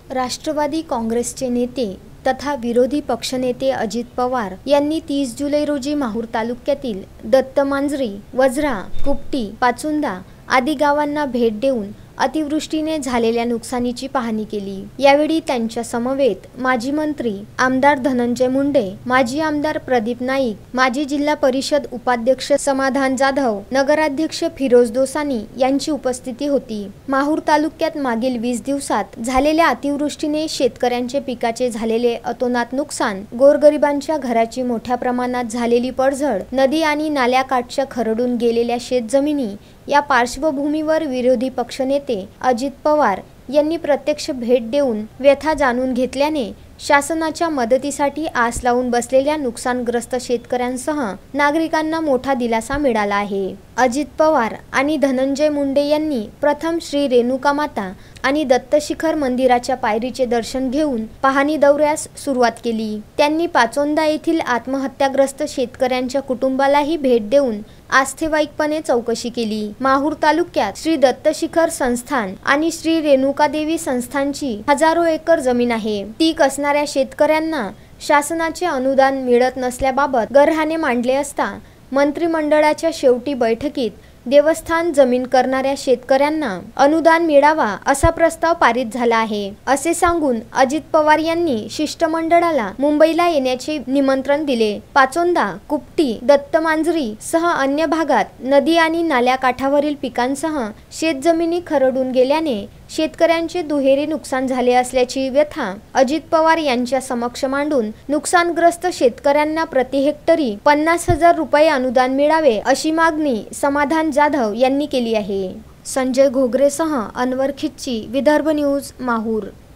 राष्ट्रवादी काँग्रेसचे नेते तथा विरोधी पक्षनेते अजित पवार यांनी 30 जुलै रोजी माहूर तालुक्यातील दत्तमांजरी, वज्रा, कुपटी, पाचोंदा आदी गावांना भेट देऊन अतिवृष्टीने झालेल्या नुकसानीची पाहणी केली। यावेळी त्यांच्या समवेत माजी मंत्री आमदार धनंजय मुंडे, माजी आमदार प्रदीप नाईक, माजी जिल्हा परिषद उपाध्यक्ष समाधान जाधव, नगराध्यक्ष फिरोज दोसानी यांची उपस्थिती होती। माहूर तालुक्यात मागील 20 दिवसात झालेल्या अतिवृष्टीने शेतकऱ्यांचे पिकाचे झालेले अतोनात नुकसान, गोरगरिबांच्या घराची मोठ्या प्रमाणात झालेली पडझड, नदी आणि नाल्याकाठच्या खरडून गेलेल्या शेतजमिनी या पार्श्वभूमीवर विरोधी पक्षनेते अजित पवार यांनी प्रत्यक्ष भेट देऊन व्यथा जाणून घेतल्याने शासनाच्या मदतीसाठी आस लावून बसलेल्या नुकसानग्रस्त शेतकऱ्यांसह नागरिकांना मोठा दिलासा मिळाला आहे। अजित पवार आणि धनंजय मुंडे यांनी प्रथम श्री रेणुका माता आणि दत्तशिखर मंदिराच्या पायरीचे दर्शन घेऊन पाहणी दौऱ्यास सुरुवात केली। त्यांनी पाचोंदा येथील आत्महत्याग्रस्त शेतकऱ्यांच्या कुटुंबालाही भेट देऊन आस्थेवाईकपणे चौकशी केली। माहूर तालुक्यात श्री दत्तशिखर संस्थान आणि श्री रेणुका देवी संस्थानची हजारो एकर जमीन आहे। ती कसणाऱ्या शेतकऱ्यांना शासनाचे अनुदान मिळत नसल्याबाबत गरहाने मांडले असता मंत्रिमंडळाच्या शेवटी बैठकीत देवस्थान जमीन करणाऱ्या शेतकऱ्यांना अनुदान मिळावा असा प्रस्ताव पारित झाला आहे, असे सांगून अजित पवार यांनी शिष्टमंडळाला मुंबईला येण्याचे निमंत्रण दिले। पाचोंदा, कुपटी, दत्तमांजरी सह अन्य भागात नदी आणि नाल्याकाठावरील पिकांसह शेतजमिनी खरडून गेल्याने शेतकऱ्यांचे दुहेरी नुकसान झाले असल्याची व्यथा अजित पवार यांच्या समक्ष मांडून नुकसानग्रस्त शेतकऱ्यांना प्रति हेक्टरी 50,000 रुपये अनुदान मिळावे अशी मागणी समाधान जाधव यांनी केली आहे। संजय घोगरेसह अनवर खिच्ची, विदर्भ न्यूज, माहूर।